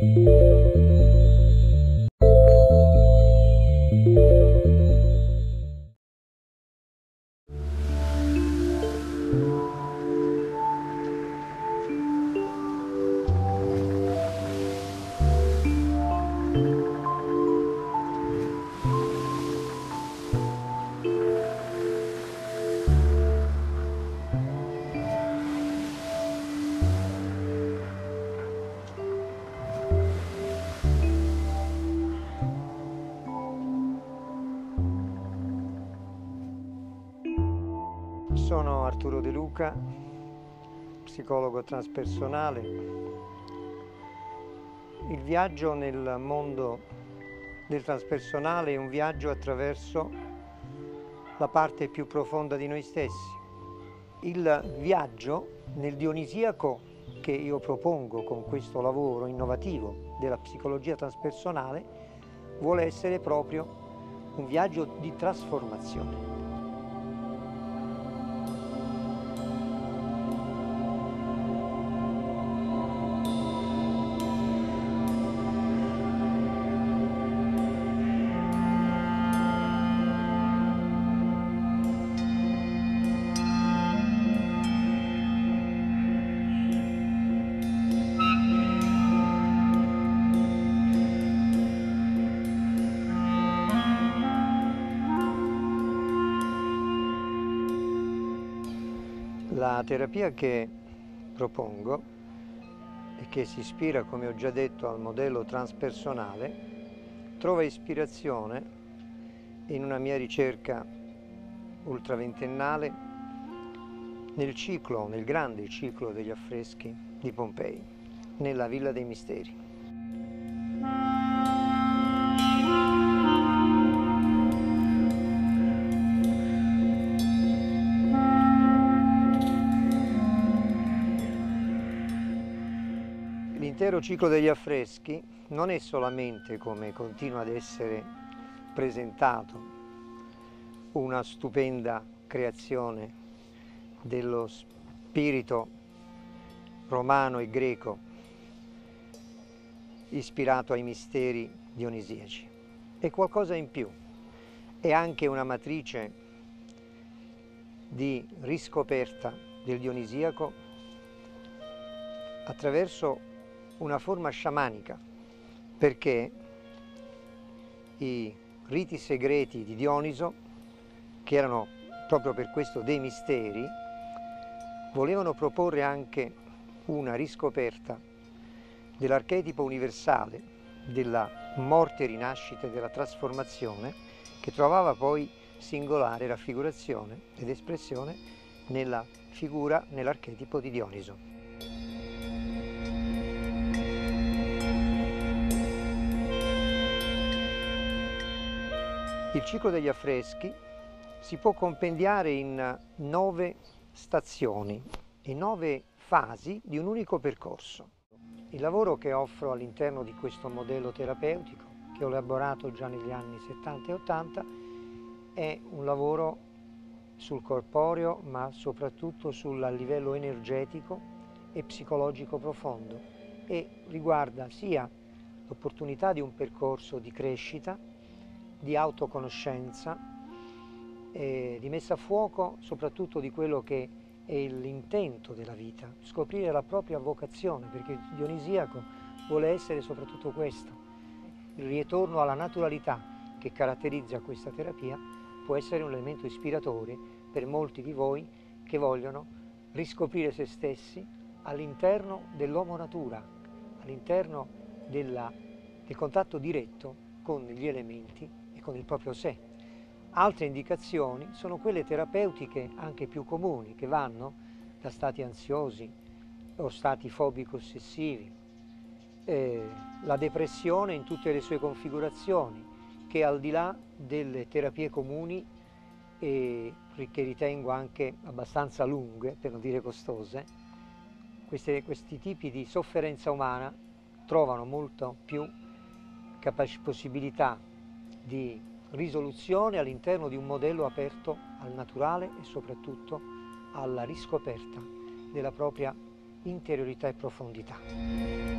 Sono Arturo De Luca, psicologo transpersonale. Il viaggio nel mondo del transpersonale è un viaggio attraverso la parte più profonda di noi stessi. Il viaggio nel dionisiaco che io propongo con questo lavoro innovativo della psicologia transpersonale vuole essere proprio un viaggio di trasformazione. La terapia che propongo e che si ispira, come ho già detto, al modello transpersonale, trova ispirazione in una mia ricerca ultraventennale nel grande ciclo degli affreschi di Pompei, nella Villa dei Misteri. L'intero ciclo degli affreschi non è solamente, come continua ad essere presentato, una stupenda creazione dello spirito romano e greco ispirato ai misteri dionisiaci. È qualcosa in più, è anche una matrice di riscoperta del dionisiaco attraverso una forma sciamanica, perché i riti segreti di Dioniso, che erano proprio per questo dei misteri, volevano proporre anche una riscoperta dell'archetipo universale della morte, rinascita e della trasformazione, che trovava poi singolare raffigurazione ed espressione nella figura, nell'archetipo di Dioniso. Il ciclo degli affreschi si può compendiare in 9 stazioni e 9 fasi di un unico percorso. Il lavoro che offro all'interno di questo modello terapeutico, che ho elaborato già negli anni 70 e 80, è un lavoro sul corporeo, ma soprattutto sul livello energetico e psicologico profondo, e riguarda sia l'opportunità di un percorso di crescita, di autoconoscenza, di messa a fuoco soprattutto di quello che è l'intento della vita, scoprire la propria vocazione, perché il dionisiaco vuole essere soprattutto questo. Il ritorno alla naturalità che caratterizza questa terapia può essere un elemento ispiratore per molti di voi che vogliono riscoprire se stessi all'interno dell'uomo natura, all'interno del contatto diretto con gli elementi e con il proprio sé. Altre indicazioni sono quelle terapeutiche anche più comuni, che vanno da stati ansiosi o stati fobico-ossessivi, la depressione in tutte le sue configurazioni, che al di là delle terapie comuni e che ritengo anche abbastanza lunghe, per non dire costose, questi tipi di sofferenza umana trovano molto più possibilità di risoluzione all'interno di un modello aperto al naturale e soprattutto alla riscoperta della propria interiorità e profondità.